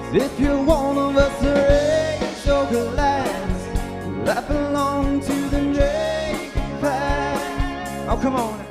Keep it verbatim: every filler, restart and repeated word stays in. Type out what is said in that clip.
If you're one of us, racial class that belong to the naked class. Oh, come on.